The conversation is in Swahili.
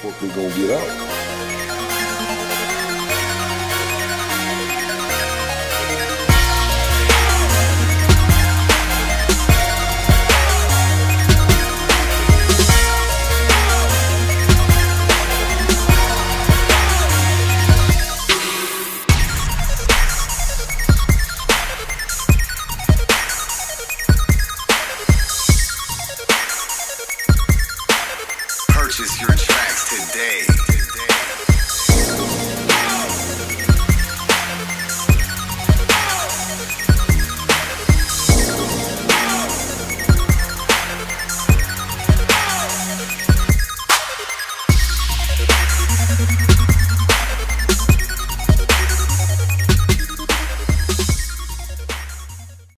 What we gonna get out? Purchase your tracks today.